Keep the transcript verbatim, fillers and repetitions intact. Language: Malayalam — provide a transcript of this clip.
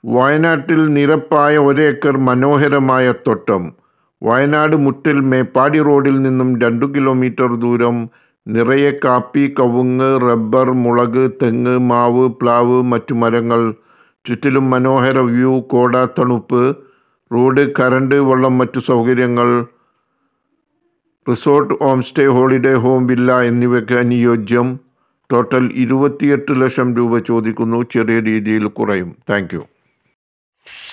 വയനാട്ടിൽ നിരപ്പായ ഒരേക്കർ മനോഹരമായ തോട്ടം. വയനാട് മുട്ടിൽ മേപ്പാടി റോഡിൽ നിന്നും രണ്ടു കിലോമീറ്റർ ദൂരം നിറയെ കാപ്പി, കവുങ്ങ്, റബ്ബർ, മുളക്, തെങ്ങ്, മാവ്, പ്ലാവ്, മറ്റു മരങ്ങൾ. ചുറ്റിലും മനോഹര വ്യൂ, കോട, തണുപ്പ്, റോഡ്, കറണ്ട്, വെള്ളം, മറ്റു സൗകര്യങ്ങൾ. Resort, home stay, holiday home, villa എന്നിവയ്ക്ക് അനുയോജ്യം. ടോട്ടൽ ഇരുപത്തിയെട്ട് ലക്ഷം രൂപ ചോദിക്കുന്നു. ചെറിയ രീതിയിൽ കുറയും. Thank U.